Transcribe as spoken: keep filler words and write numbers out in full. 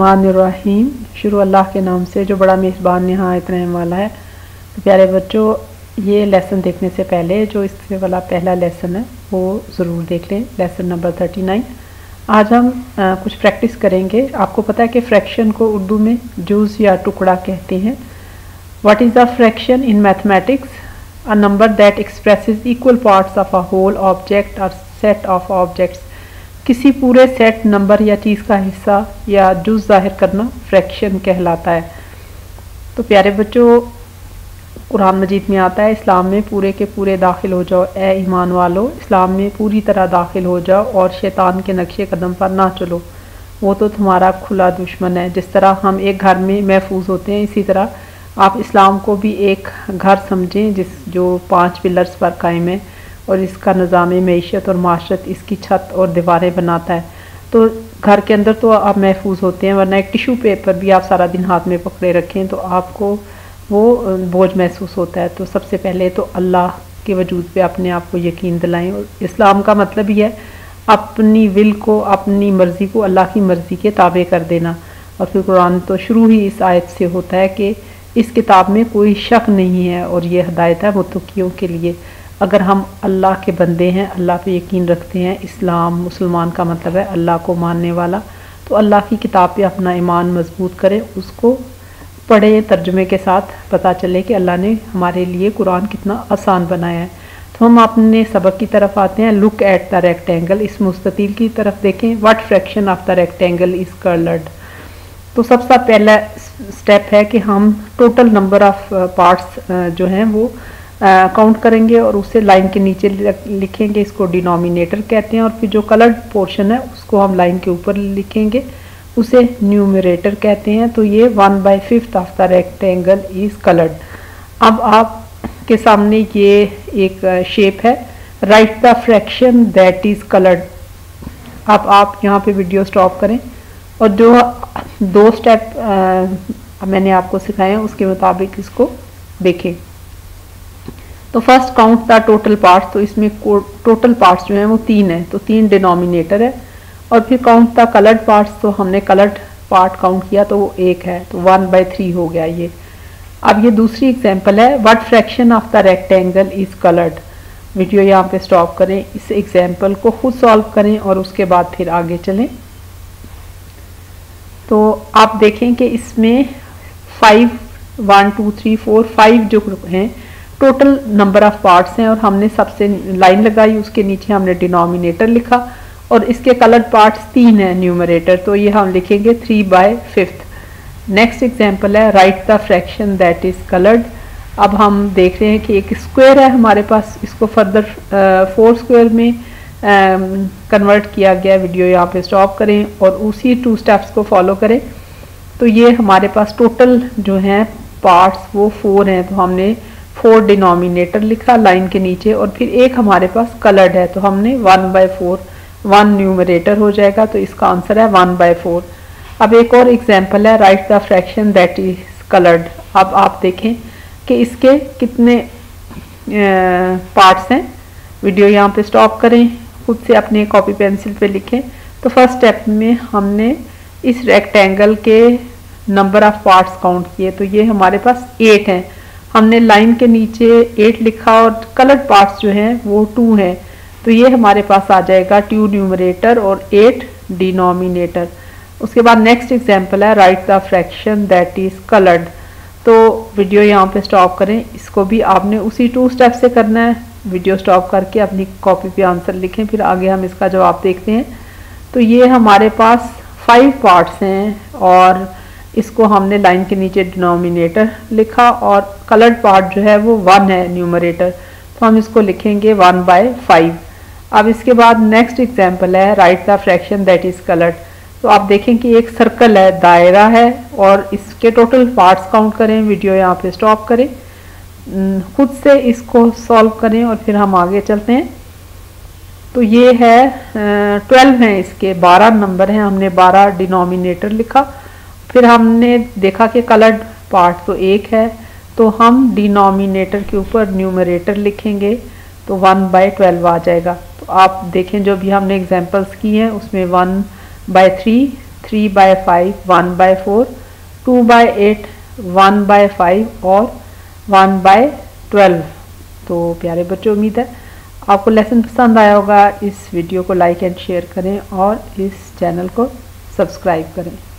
रहीम। शुरू अल्लाह के नाम से जो बड़ा मेज़बान नहायत रहम वाला है। तो प्यारे बच्चों, ये लेसन देखने से पहले जो इससे वाला पहला लेसन है वो ज़रूर देख लें, लेसन नंबर थर्टी नाइन। आज हम आ, कुछ प्रैक्टिस करेंगे। आपको पता है कि फ्रैक्शन को उर्दू में जुज़ या टुकड़ा कहते हैं। What is the fraction in mathematics? A number that expresses equal parts of a whole object और सेट ऑफ ऑब्जेक्ट्स। किसी पूरे सेट, नंबर या चीज़ का हिस्सा या जुज़ ज़ाहिर करना फ्रैक्शन कहलाता है। तो प्यारे बच्चों, कुरान मजीद में आता है, इस्लाम में पूरे के पूरे दाखिल हो जाओ, ए ईमान वालो, इस्लाम में पूरी तरह दाखिल हो जाओ और शैतान के नक्शे कदम पर ना चलो, वो तो तुम्हारा खुला दुश्मन है। जिस तरह हम एक घर में महफूज होते हैं, इसी तरह आप इस्लाम को भी एक घर समझें जिस जो पाँच पिलर्स पर कायम है और इसका निज़ाम मईशत और माशरत इसकी छत और दीवारें बनाता है। तो घर के अंदर तो आप महफूज होते हैं, वरना एक टिश्यू पेपर भी आप सारा दिन हाथ में पकड़े रखें तो आपको वो बोझ महसूस होता है। तो सबसे पहले तो अल्लाह के वजूद पे अपने आप को यकीन दिलाएं। और इस्लाम का मतलब ही है अपनी विल को, अपनी मर्ज़ी को अल्लाह की मर्ज़ी के ताबे कर देना। और फिर कुरान तो शुरू ही इस आयत से होता है कि इस किताब में कोई शक नहीं है और ये हदायत है मुत्तक़ियों के लिए। अगर हम अल्लाह के बंदे हैं, अल्लाह पे यकीन रखते हैं, इस्लाम मुसलमान का मतलब है अल्लाह को मानने वाला, तो अल्लाह की किताब पे अपना ईमान मजबूत करें, उसको पढ़ें, तर्जुमे के साथ पता चले कि अल्लाह ने हमारे लिए कुरान कितना आसान बनाया है। तो हम अपने सबक की तरफ आते हैं। लुक एट द रेक्टेंगल, इस मुस्ततील की तरफ देखें। What fraction of the rectangle is coloured. तो सबसे पहला स्टेप है कि हम टोटल नंबर ऑफ पार्ट्स जो हैं वो काउंट uh, करेंगे और उसे लाइन के नीचे लिखेंगे, इसको डिनोमिनेटर कहते हैं। और फिर जो कलर्ड पोर्शन है उसको हम लाइन के ऊपर लिखेंगे, उसे न्यूमरेटर कहते हैं। तो ये one by fifth of the rectangle is coloured. अब आपके सामने ये एक शेप है, write the fraction that is coloured. अब आप यहाँ पे वीडियो स्टॉप करें और जो दो स्टेप आ, मैंने आपको सिखाए हैं उसके मुताबिक इसको देखें। तो first count the total parts. तो इसमें टोटल पार्ट्स जो हैं वो तीन है, तो तीन डिनोमिनेटर है। और फिर काउंट द कलर्ड पार्ट्स, तो हमने कलर्ड पार्ट काउंट किया तो वो एक है, तो वन बाई थ्री हो गया ये। अब ये दूसरी एग्जांपल है, what fraction of the rectangle is coloured. Video यहाँ पे स्टॉप करें, इस एग्जाम्पल को खुद सॉल्व करें और उसके बाद फिर आगे चलें। तो आप देखें कि इसमें five one two three four five जो हैं टोटल नंबर ऑफ पार्ट्स हैं और हमने सबसे लाइन लगाई, उसके नीचे हमने डिनोमिनेटर लिखा और इसके कलर्ड पार्ट्स तीन हैं न्यूमरेटर, तो ये हम लिखेंगे three by fifth. Next example है, write the fraction that is coloured. अब हम देख रहे हैं कि एक स्क्वायर है हमारे पास, इसको फर्दर फोर स्क्वायर में कन्वर्ट uh, किया गया। वीडियो यहाँ पे स्टॉप करें और उसी टू स्टेप्स को फॉलो करें। तो ये हमारे पास टोटल जो हैं पार्ट्स वो फोर हैं, तो हमने फोर डिनोमिनेटर लिखा लाइन के नीचे और फिर एक हमारे पास कलर्ड है, तो हमने one by four, one numerator हो जाएगा, तो इसका आंसर है वन बाय फोर। अब एक और एग्जांपल है, write the fraction that is coloured. अब आप देखें कि इसके कितने पार्ट्स हैं। वीडियो यहाँ पे स्टॉप करें, खुद से अपने कॉपी पेंसिल पे लिखें। तो फर्स्ट स्टेप में हमने इस रेक्टेंगल के नंबर ऑफ पार्ट्स काउंट किए, तो ये हमारे पास एट हैं। हमने लाइन के नीचे एट लिखा और कलर्ड पार्ट्स जो हैं वो टू हैं, तो ये हमारे पास आ जाएगा टू न्यूमरेटर और एट डिनोमिनेटर। उसके बाद नेक्स्ट एग्जांपल है, write the fraction that is coloured. तो वीडियो यहाँ पे स्टॉप करें, इसको भी आपने उसी टू स्टेप से करना है। वीडियो स्टॉप करके अपनी कॉपी पे आंसर लिखें, फिर आगे हम इसका जवाब देखते हैं। तो ये हमारे पास फाइव पार्ट्स हैं और इसको हमने लाइन के नीचे डिनोमिनेटर लिखा और कलर्ड पार्ट जो है वो वन है न्यूमरेटर, तो हम इसको लिखेंगे वन बाय फाइव। अब इसके बाद नेक्स्ट एग्जांपल है, write the fraction that is coloured. तो आप देखें कि एक सर्कल है, दायरा है और इसके टोटल पार्ट्स काउंट करें। वीडियो यहाँ पे स्टॉप करें, खुद से इसको सॉल्व करें और फिर हम आगे चलते हैं। तो ये है ट्वेल्व हैं, इसके बारह नंबर हैं, हमने बारह डिनोमिनेटर लिखा। फिर हमने देखा कि कलर्ड पार्ट तो एक है, तो हम डिनोमिनेटर के ऊपर न्यूमरेटर लिखेंगे, तो वन बाय ट्वेल्व आ जाएगा। तो आप देखें जो भी हमने एग्जांपल्स की हैं उसमें one by three three by five, one by four, two by eight, one by five और वन बाय ट्वेल्व। तो प्यारे बच्चों, उम्मीद है आपको लेसन पसंद आया होगा। इस वीडियो को लाइक एंड शेयर करें और इस चैनल को सब्सक्राइब करें।